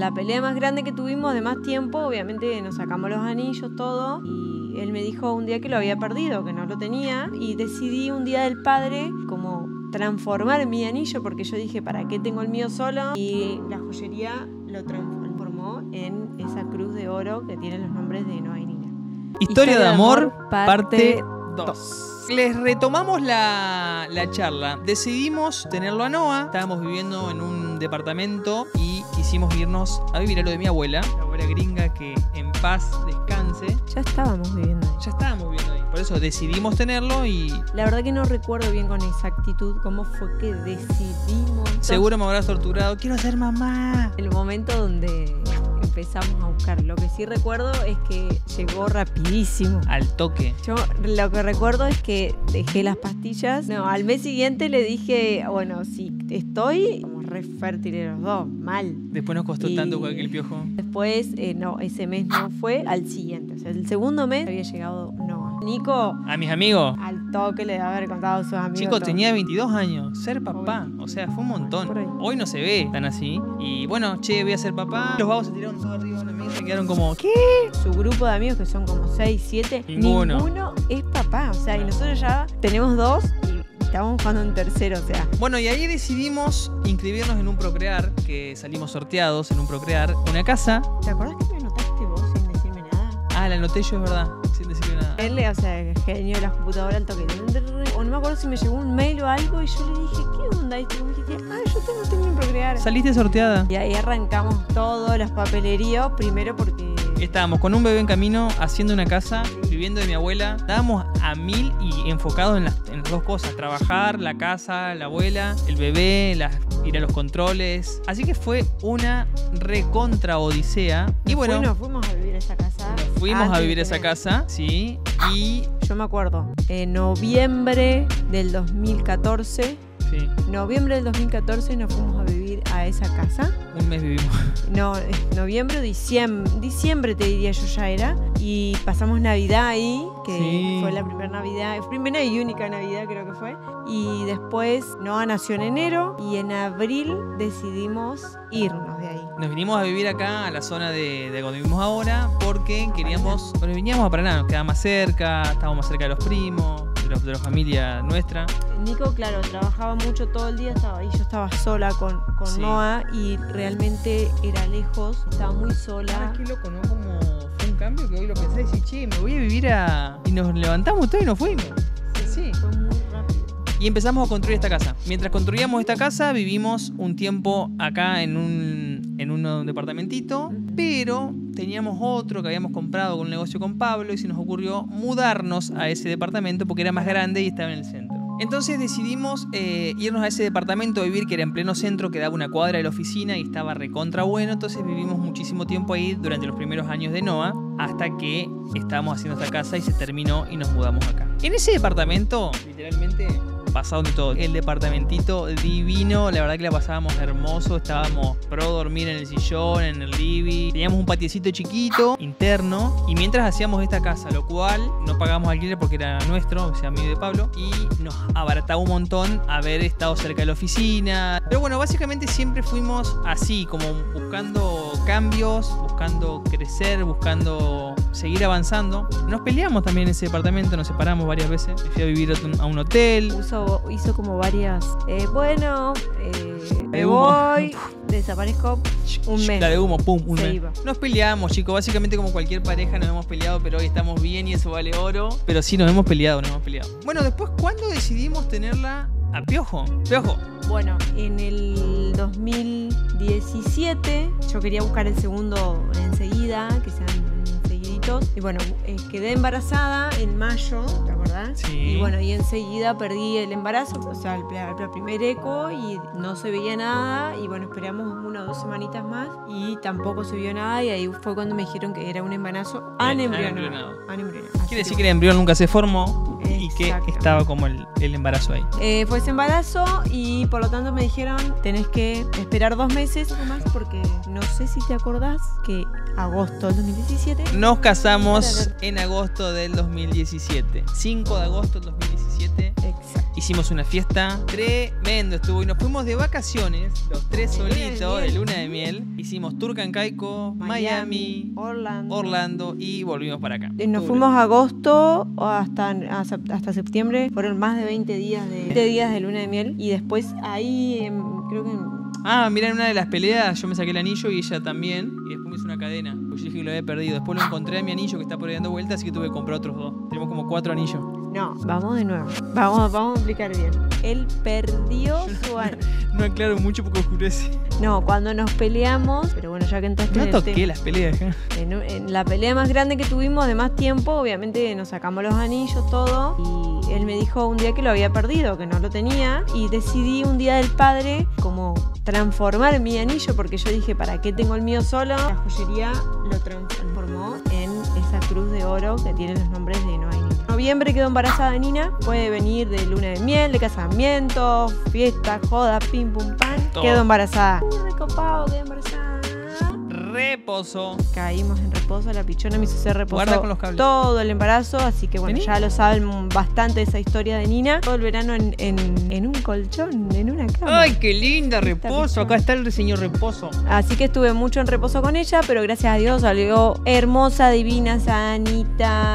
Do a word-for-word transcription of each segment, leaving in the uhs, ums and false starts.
la pelea más grande que tuvimos de más tiempo, obviamente nos sacamos los anillos, todo, y él me dijo un día que lo había perdido, que no lo tenía, y decidí un día del padre como transformar mi anillo, porque yo dije, ¿para qué tengo el mío solo? Y la joyería lo transformó en esa cruz de oro que tiene los nombres de Noa y Nina. Historia, Historia de amor, de amor parte dos. Les retomamos la, la charla. Decidimos tenerlo a Noa. Estábamos viviendo en un departamento y quisimos irnos a vivir a lo de mi abuela, la abuela gringa, que en paz descanse. Ya estábamos viviendo ahí. Ya estábamos viviendo ahí. Por eso decidimos tenerlo y... La verdad que no recuerdo bien con exactitud cómo fue que decidimos. Seguro me habrás torturado. Quiero ser mamá. El momento donde empezamos a buscar. Lo que sí recuerdo es que llegó rapidísimo. Al toque. Yo lo que recuerdo es que dejé las pastillas. No, al mes siguiente le dije, bueno, si estoy como re fértiles los dos, mal. Después nos costó y tanto cualquier piojo. Después, eh, no, ese mes no fue, al siguiente. O sea, el segundo mes había llegado Noa. Nico. A mis amigos. Al toque le debe haber contado a sus amigos. Chico, tenía veintidós años. Ser papá. O sea, fue un montón. Hoy no se ve tan así. Y bueno, che, voy a ser papá. Los vagos se tiraron todo arriba de la mesa y quedaron como, ¿qué? Su grupo de amigos, que son como seis, siete, ninguno. ninguno es papá. O sea, y nosotros ya tenemos dos y estamos jugando en tercero, o sea. Bueno, y ahí decidimos inscribirnos en un Procrear, que salimos sorteados en un Procrear, una casa. ¿Te acordás que me anotaste vos sin decirme nada? Ah, la anoté yo, es verdad, sin decirme nada. Él, o sea, genio de las computadoras al toque. O no me acuerdo si me llegó un mail o algo y yo le dije, ¿qué onda? Y tú me dijiste, ah, yo tengo, tengo un Procrear. Saliste sorteada. Y ahí arrancamos todo, los papeleríos, primero porque... Estábamos con un bebé en camino, haciendo una casa, viviendo de mi abuela. Estábamos a mil y enfocados en las, en las dos cosas. Trabajar, la casa, la abuela, el bebé, las, ir a los controles. Así que fue una recontra odisea. Y bueno, bueno, fuimos a vivir a esa casa. Fuimos a vivir a esa casa, sí. Y... yo me acuerdo, en noviembre del dos mil catorce... Sí. Noviembre del dos mil catorce nos fuimos a vivir a esa casa. Un mes vivimos. No, noviembre, diciembre, diciembre te diría yo ya era. Y pasamos Navidad ahí, que sí. Fue la primera Navidad, primera y única Navidad creo que fue. Y después Noa nació en enero y en abril decidimos irnos de ahí. Nos vinimos a vivir acá a la zona de, de donde vivimos ahora porque queríamos, bueno, veníamos a Paraná, nos quedaba más cerca, estábamos más cerca de los primos, de, los, de la familia nuestra. Nico, claro, trabajaba mucho todo el día, estaba ahí, yo estaba sola con, con sí. Noa y realmente era lejos, estaba muy sola. Ahora qué loco, ¿no? Como fue un cambio que hoy lo pensé y decís, che, me voy a vivir a... Y nos levantamos todos y nos fuimos. Sí, sí, fue muy rápido. Y empezamos a construir esta casa. Mientras construíamos esta casa, vivimos un tiempo acá en un, en un departamentito, pero teníamos otro que habíamos comprado con un negocio con Pablo y se nos ocurrió mudarnos a ese departamento porque era más grande y estaba en el centro. Entonces decidimos eh, irnos a ese departamento a vivir, que era en pleno centro, que daba una cuadra de la oficina y estaba recontra bueno. Entonces vivimos muchísimo tiempo ahí durante los primeros años de Noa, hasta que estábamos haciendo esta casa y se terminó y nos mudamos acá. En ese departamento, literalmente... pasado de todo. El departamentito divino, la verdad que la pasábamos hermoso. Estábamos pro dormir en el sillón, en el living. Teníamos un patiecito chiquito, interno. Y mientras hacíamos esta casa, lo cual no pagábamos alquiler porque era nuestro, o sea, mío y de Pablo. Y nos abarataba un montón haber estado cerca de la oficina. Pero bueno, básicamente siempre fuimos así, como buscando cambios, buscando crecer, buscando seguir avanzando. Nos peleamos también en ese departamento, nos separamos varias veces. Me fui a vivir a un hotel. Uso hizo como varias eh, bueno eh, me voy, desaparezco un mes, la de humo, pum, un se mes. Iba. Nos peleamos, chicos, básicamente como cualquier pareja nos hemos peleado, pero hoy estamos bien y eso vale oro. Pero sí, nos hemos peleado, nos hemos peleado. Bueno, después, ¿cuándo decidimos tenerla a Piojo? Piojo. Bueno, en el dos mil diecisiete yo quería buscar el segundo enseguida, que sean seguiditos. Y bueno, eh, quedé embarazada en mayo, ¿te acordás? Sí. Y bueno, y enseguida perdí el embarazo, o sea, el, el primer eco y no se veía nada. Y bueno, esperamos una o dos semanitas más y tampoco se vio nada. Y ahí fue cuando me dijeron que era un embarazo anembrionado. Anembrionado. Quiere decir que el embrión nunca se formó. Y que estaba como el, el embarazo ahí. Eh, fue ese embarazo y por lo tanto me dijeron tenés que esperar dos meses o más porque no sé si te acordás que agosto del dos mil diecisiete nos casamos en agosto del dos mil diecisiete, cinco de agosto del dos mil diecisiete. Exacto. Y hicimos una fiesta tremendo estuvo y nos fuimos de vacaciones, los tres solitos, de luna de miel. Hicimos Turcancaico, Miami, Miami, Orlando. Orlando y volvimos para acá. Y nos fuimos a agosto hasta, hasta septiembre, fueron más de veinte días de, veinte días de luna de miel. Y después ahí, creo que... Ah, mirá, en una de las peleas yo me saqué el anillo y ella también. Y después me hizo una cadena. Pues yo dije que lo había perdido. Después lo encontré a mi anillo que está por ahí dando vueltas, así que tuve que comprar otros dos. Tenemos como cuatro anillos. No, vamos de nuevo. Vamos, vamos a explicar bien. Él perdió su anillo. No aclaro mucho porque oscurece. No, cuando nos peleamos, pero bueno, ya que entraste No en el toqué tema. las peleas. ¿eh? En, en la pelea más grande que tuvimos de más tiempo, obviamente nos sacamos los anillos, todo. Y él me dijo un día que lo había perdido, que no lo tenía. Y decidí un día del padre como transformar mi anillo, porque yo dije, ¿para qué tengo el mío solo? La joyería lo transformó en esa cruz de oro que tiene los nombres de Noah y Nina. En noviembre quedó embarazada Nina, puede venir de luna de miel, de casamiento, fiesta, joda, pim pum pan. Todo. Quedó embarazada. Muy recopado, quedó embarazada. Reposo. Caímos en reposo, la pichona me hizo hacer reposo Guarda con los cables. todo el embarazo, así que bueno, ¿Vení? ya lo saben bastante de esa historia de Nina. Todo el verano en, en, en un colchón, en una cama. Ay, qué linda, reposo. Acá está el señor reposo. Así que estuve mucho en reposo con ella, pero gracias a Dios salió hermosa, divina, sanita,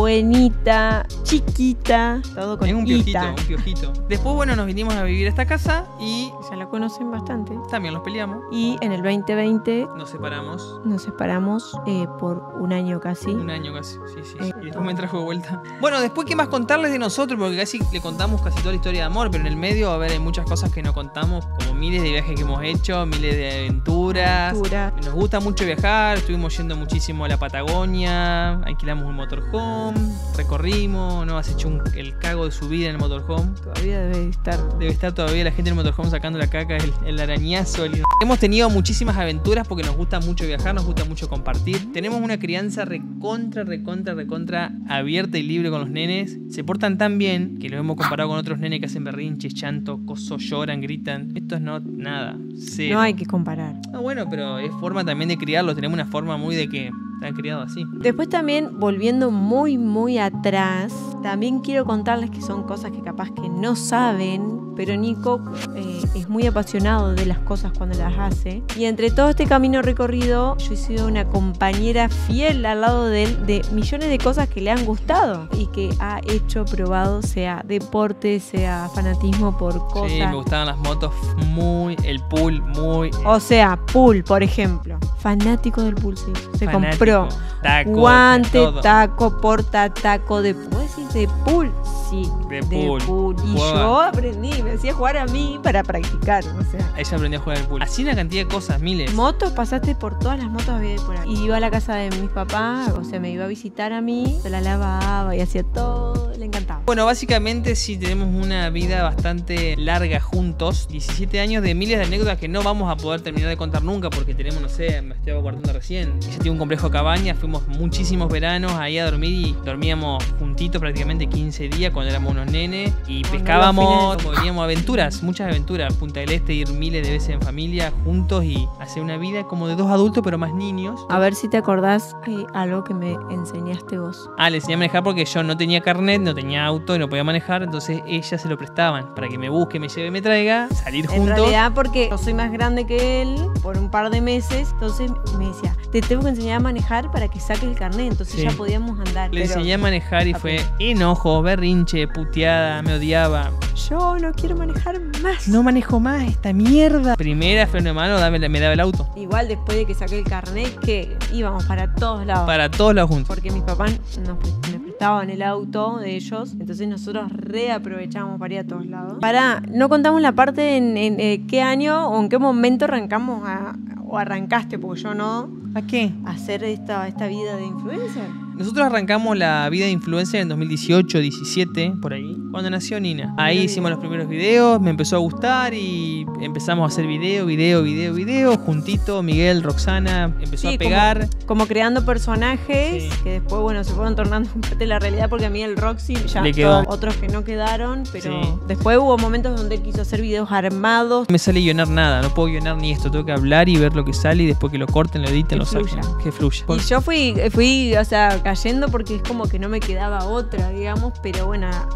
buenita, chiquita, todo con Es un piojito, ita. un piojito. Después, bueno, nos vinimos a vivir a esta casa y Ya la conocen bastante. también los peleamos. Y en el veinte veinte Nos separamos. nos separamos eh, por un año casi. Un año casi, sí, sí. sí. Y después me trajo de vuelta. Bueno, después, ¿qué más contarles de nosotros? Porque casi le contamos casi toda la historia de amor, pero en el medio, a ver, hay muchas cosas que no contamos, como miles de viajes que hemos hecho, miles de aventuras. Aventura. Nos gusta mucho viajar, estuvimos yendo muchísimo a la Patagonia, alquilamos un motorhome, recorrimos, ¿no? Has hecho un- el cago de su vida en el motorhome. Todavía debe estar. Debe estar todavía la gente en el motorhome sacando la caca, el, el arañazo. el- Hemos tenido muchísimas aventuras porque nos gusta mucho viajar, nos gusta mucho compartir. Tenemos una crianza recontra, recontra, recontra abierta y libre con los nenes. Se portan tan bien que los hemos comparado con otros nenes que hacen berrinches, llanto, coso, lloran, gritan. Estos no, nada. Cero. No hay que comparar. Ah, bueno, pero es forma también de criarlos. Tenemos una forma muy de que están criados así. Después también, volviendo muy, muy atrás, también quiero contarles que son cosas que capaz que no saben, pero Nico eh, es muy apasionado de las cosas cuando las hace. Y entre todo este camino recorrido, yo he sido una compañera fiel al lado de él de millones de cosas que le han gustado y que ha hecho, probado, sea deporte, sea fanatismo por cosas. Sí, me gustaban las motos muy, el pool muy. O sea, pool, por ejemplo. Fanático del pool, sí. Se fanático. compró Taco, guante, todo. taco, porta taco de pool. ¿Vos decís de pool? Sí, De pool. Y Jugaba. yo aprendí, me hacía jugar a mí para practicar. O sea, Ella aprendió a jugar al pool. Así una cantidad de cosas, miles. motos, pasaste por todas las motos había por ahí. Y iba a la casa de mis papás, o sea, me iba a visitar a mí, se la lavaba y hacía todo, le encantaba. Bueno, básicamente sí tenemos una vida bastante larga juntos. diecisiete años de miles de anécdotas que no vamos a poder terminar de contar nunca porque tenemos, no sé, me estoy acordando recién. Ella tiene un complejo de cabañas, fuimos muchísimos veranos ahí a dormir y dormíamos juntitos prácticamente quince días cuando éramos unos nenes y Cuando pescábamos, los como veníamos aventuras, muchas aventuras. Punta del Este, ir miles de veces en familia juntos y hacer una vida como de dos adultos pero más niños. A ver si te acordás eh, algo que me enseñaste vos. Ah, le enseñé a manejar porque yo no tenía carnet, no tenía auto y no podía manejar, entonces ellas se lo prestaban para que me busque, me lleve y me traiga, salir En juntos. realidad porque yo soy más grande que él por un par de meses, entonces me decía, te tengo que enseñar a manejar para que saques el carnet, entonces Sí. ya podíamos andar. Le pero enseñé a manejar y fue enojo, berrinche, puteada, me odiaba. yo no quiero manejar más. No manejo más esta mierda. Primera freno de mano, dame, me daba el auto. Igual después de que saqué el carnet, que íbamos para todos lados. Para todos lados juntos. Porque mis papás nos, pre- me prestaban el auto de ellos, entonces nosotros reaprovechábamos para ir a todos lados. Para, no contamos la parte en, en, eh, qué año o en qué momento arrancamos a, o arrancaste, porque yo no, ¿A qué? a hacer esta, esta vida de influencer. Nosotros arrancamos la vida de influencer en dos mil dieciocho, diecisiete, por ahí, cuando nació Nina. Ahí hicimos los primeros videos, me empezó a gustar y empezamos a hacer video, video, video, video, juntito, Miguel, Roxana, empezó Sí, a pegar. Como, como creando personajes Sí. que después, bueno, se fueron tornando parte de la realidad porque a mí el Roxy ya Le quedó. otros que no quedaron, pero Sí. después hubo momentos donde él quiso hacer videos armados. No me sale guionar nada, no puedo guionar ni esto, tengo que hablar y ver lo que sale y después que lo corten, lo editen, Que lo saquen. fluya. Que fluya. Y yo fui, fui, o sea, cayendo porque es como que no me quedaba otra, digamos, pero bueno, a, a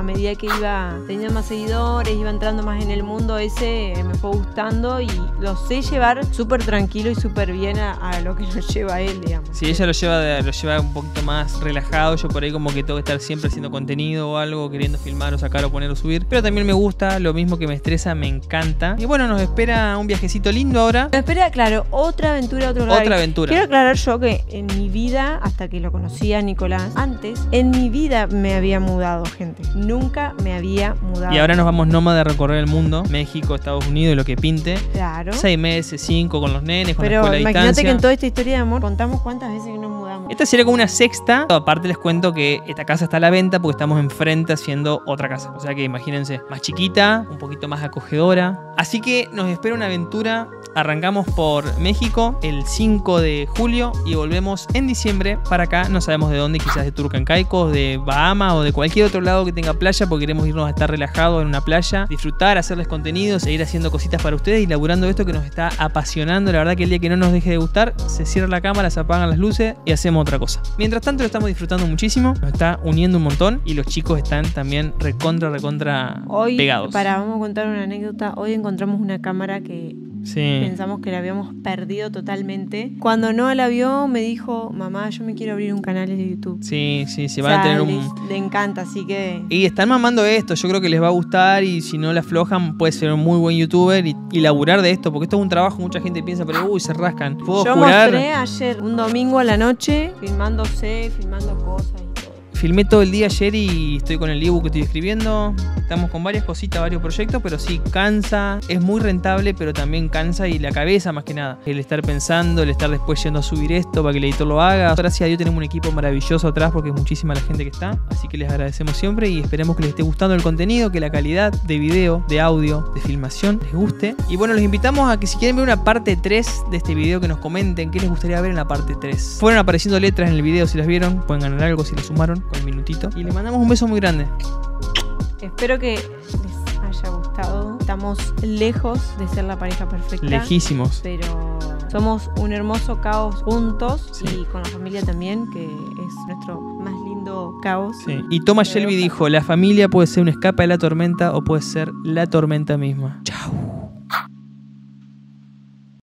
medida que iba teniendo más seguidores, iba entrando más en el mundo ese, me fue gustando y lo sé llevar súper tranquilo y súper bien a, a lo que nos lleva él, digamos. Si ella lo lleva, de, lo lleva un poquito más relajado, yo por ahí como que tengo que estar siempre haciendo contenido o algo, queriendo filmar o sacar o poner o subir. Pero también me gusta, lo mismo que me estresa, me encanta. Y bueno, nos espera un viajecito lindo ahora. Me espera, claro, otra aventura, otro lugar. Otra aventura. Quiero aclarar yo que en mi vida, hasta que lo conocí a Nicolás, antes, en mi vida me había mudado, gente. Nunca me había mudado. Y ahora nos vamos nómada a recorrer el mundo, México, Estados Unidos y lo que pinte. Claro. Seis meses, cinco con los nenes, con Pero la escuela a imagínate distancia. que en toda esta historia de amor contamos cuántas veces que nos mudamos. Esta sería como una sexta. Aparte les cuento que esta casa está a la venta porque estamos enfrente haciendo otra casa. O sea que imagínense, más chiquita, un poquito más acogedora. Así que nos espera una aventura. Arrancamos por México el cinco de julio y volvemos en diciembre para acá. No sabemos de dónde, quizás de Turcancaicos, de Bahamas o de cualquier otro lado que tenga playa, porque queremos irnos a estar relajados en una playa, disfrutar, hacerles contenido, seguir haciendo cositas para ustedes y laburando esto que nos está apasionando. La verdad que el día que no nos deje de gustar, se cierra la cámara, se apagan las luces y hacemos otra cosa. Mientras tanto lo estamos disfrutando muchísimo, nos está uniendo un montón y los chicos están también recontra, recontra Hoy, pegados. Para, vamos a contar una anécdota. Hoy encontramos una cámara que sí. pensamos que la habíamos perdido totalmente. Cuando Noah la vio, me dijo, mamá, yo me quiero abrir un canal de YouTube. Sí, sí, sí, O van sea, a tener un... les, le encanta, así que... Y están mamando esto, yo creo que les va a gustar y si no la aflojan puede ser un muy buen youtuber y, y laburar de esto, porque esto es un trabajo, mucha gente piensa, pero uy, se rascan. ¿Puedo Yo jurar? mostré ayer, un domingo a la noche, filmándose, filmando cosas y todo. Filmé todo el día ayer y estoy con el ebook que estoy escribiendo. Estamos con varias cositas, varios proyectos, pero sí, cansa. Es muy rentable, pero también cansa y la cabeza más que nada. El estar pensando, el estar después yendo a subir esto para que el editor lo haga. Gracias a Dios tenemos un equipo maravilloso atrás porque es muchísima la gente que está. Así que les agradecemos siempre y esperemos que les esté gustando el contenido, que la calidad de video, de audio, de filmación les guste. Y bueno, los invitamos a que si quieren ver una parte tres de este video, que nos comenten qué les gustaría ver en la parte tres. Fueron apareciendo letras en el video si las vieron. Pueden ganar algo si las sumaron con el minutito. Y les mandamos un beso muy grande. Espero que les haya gustado. Estamos lejos de ser la pareja perfecta. Lejísimos. Pero somos un hermoso caos juntos, Sí. y con la familia también, que es nuestro más lindo caos. Sí. Y Thomas Pero Shelby dijo, la familia puede ser un escape de la tormenta o puede ser la tormenta misma. Chau.